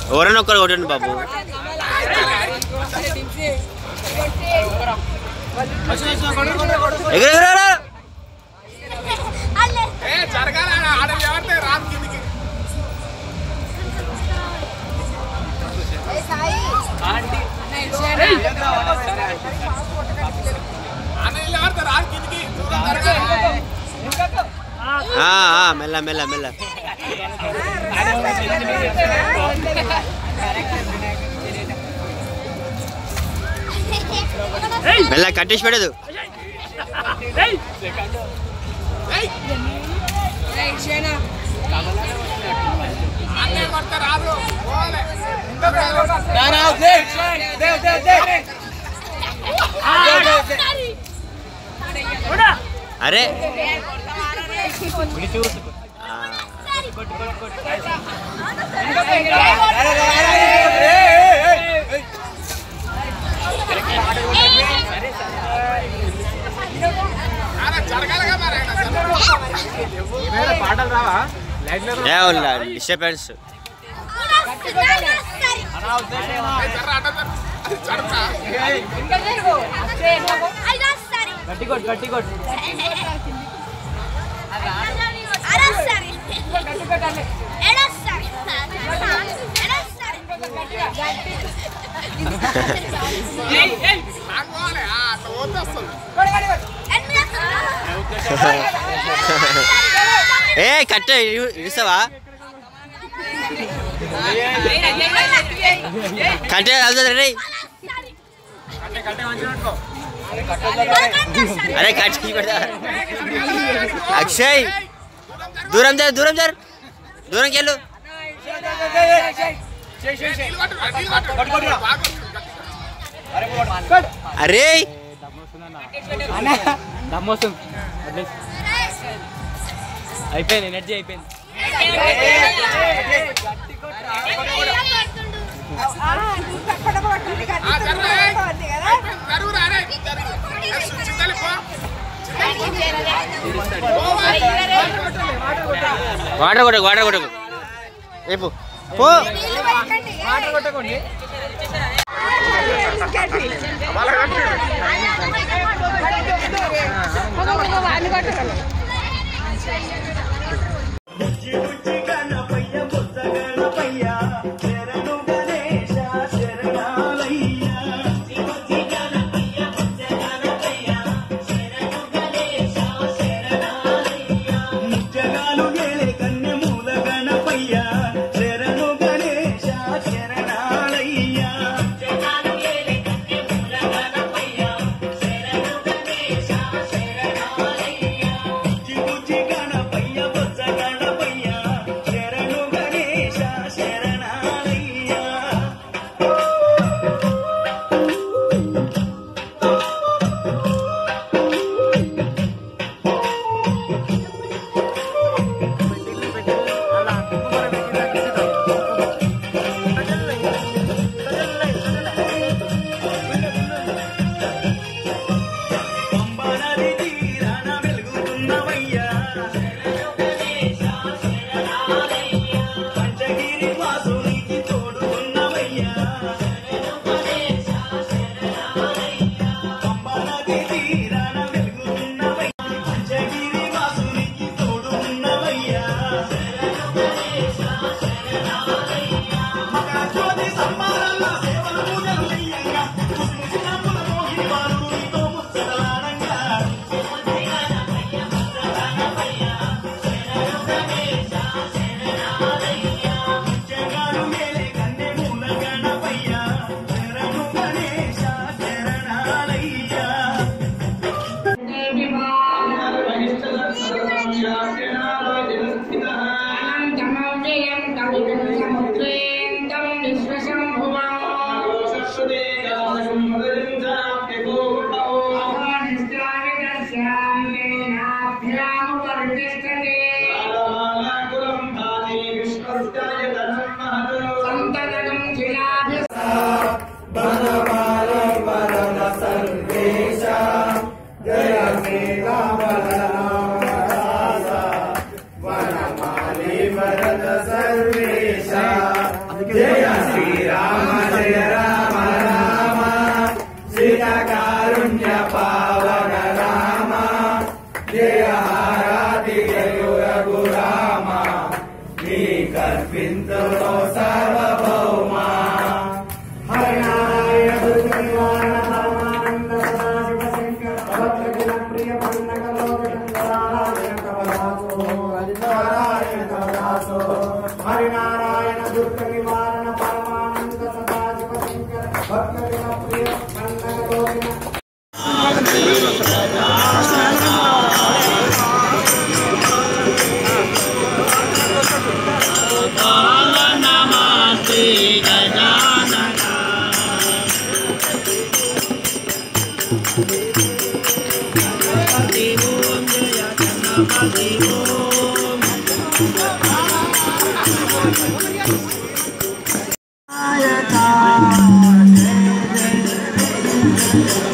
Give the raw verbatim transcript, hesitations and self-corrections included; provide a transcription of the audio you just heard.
ఎవరైనా ఒక్కరు కొట్టండి బాబు. ఎగరెగరా మెల్ల మెల్ల మెల్ల మెల్ల కట్టేసి పెట్టదు. అరే పాటలు రావా డిస్టర్బెన్స్. గట్టి కొట్టు గట్టి కొట్టు. ఏ కట్ట ఇస్తావా? కట్టే రే. అరే కట్టి పెడతా. అక్షయ్ దూరం జరు దూరం జరు దూరంకి వెళ్ళు. అరే దమ్మొస్తుంది. అయిపోయింది ఎనర్జీ అయిపోయింది. వాటర్ కొట్టకు వాటర్ కొట్టకు రేపు పో. వాటర్ కొట్టకండి. గణపయ్య రఘురామా నీ కల్పింతులో సార్వభౌమా హరినారాయణ దుర్గ నివారణ పరమానంద సదాశివ శంకర భద్రగిన ప్రియ పన్నగ లోక నారాయణ కవదాసో హరినారాయణ కవదాసో హరినారాయణ దుర్గ నివారణ పరమానంద సదాశివ శంకర భద్రగిన ప్రియ పన్నగ లోక Ayata